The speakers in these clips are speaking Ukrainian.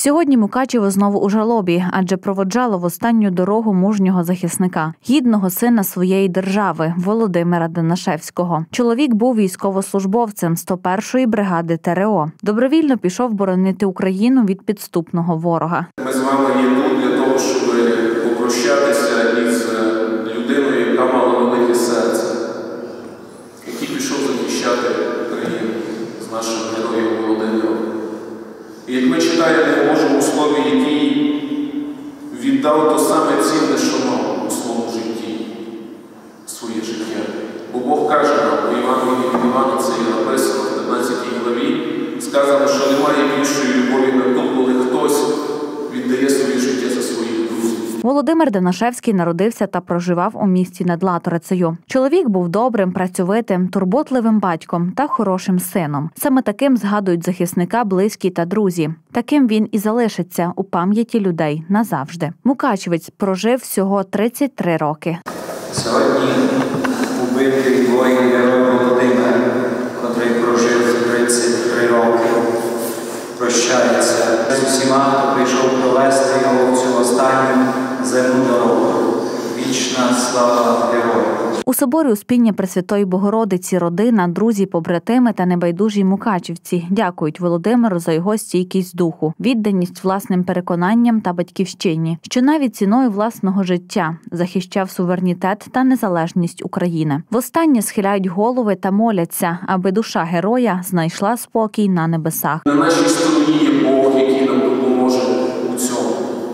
Сьогодні Мукачево знову у жалобі, адже проводжало в останню дорогу мужнього захисника, гідного сина своєї держави Володимира Данашевського. Чоловік був військовослужбовцем 101-ї бригади ТрО. Добровільно пішов боронити Україну від підступного ворога. Ми з вами є тут для того, щоб попрощатися із людиною, яка мала велике серце, який пішов захищати Україну з нашим героєм Володимиром. І як ми читаємо в Божому Слові, який віддав то саме цінне, що мав у своєму житті, своє життя. Бо Бог каже нам, у Євангелії від Івана, це є написано в 15 главі, сказано, що немає більшої любові на ту, коли хтось віддає своє життя за своїх друзів. Володимир Данашевський народився та проживав у місті над Латорицею. Чоловік був добрим, працьовитим, турботливим батьком та хорошим сином. Саме таким згадують захисника близькі та друзі. Таким він і залишиться у пам'яті людей назавжди. Мукачевець прожив всього 33 роки. Сьогодні убитий воїн-герой Володимир, котрий прожив 33 роки, прощається з усіма, хто прийшов провести його в цю останню земну дорогу. Вічна слава герою! У соборі Успіння Пресвятої Богородиці родина, друзі, побратими та небайдужі мукачівці дякують Володимиру за його стійкість духу, відданість власним переконанням та батьківщині, що навіть ціною власного життя захищав суверенітет та незалежність України. Востаннє схиляють голови та моляться, аби душа героя знайшла спокій на небесах. На нашій стороні є Бог, який нам допоможе у цьому.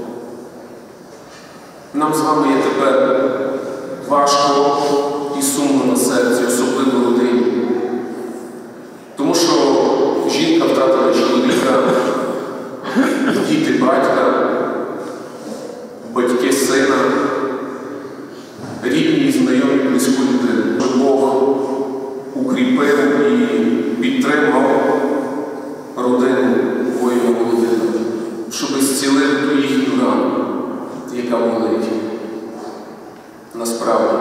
Нам з вами є тепер важко і сумно на серці, особливо родині. Тому що жінка втратила чоловіка, діти батька, батьки сина, рідні і знайомі близьку людину. Бог укріпив і підтримав родину воїна Володимира, щоб зцілити ту їхню рану, яка болить. Насправді.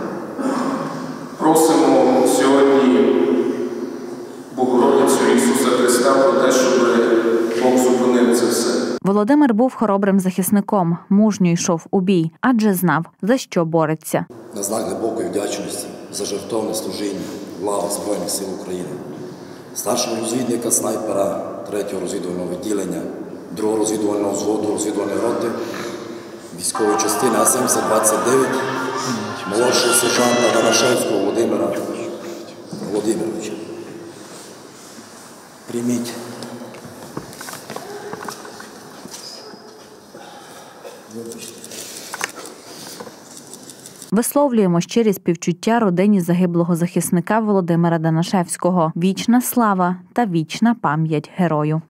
Просимо сьогодні Богородицю Ісуса Христа про те, щоб Бог зупинив це все. Володимир був хоробрим захисником, мужньо йшов у бій, адже знав, за що бореться. На знак глибокої вдячності за жертовне служіння лав Збройних сил України, старшого розвідника снайпера 3-го розвідувального відділення, 2-го розвідувального взводу розвідувальної роти, військової частини А-7029, молодшого сержанта Данашевського Володимира Володимировича. Прийміть. Висловлюємо щирі співчуття родині загиблого захисника Володимира Данашевського. Вічна слава та вічна пам'ять герою.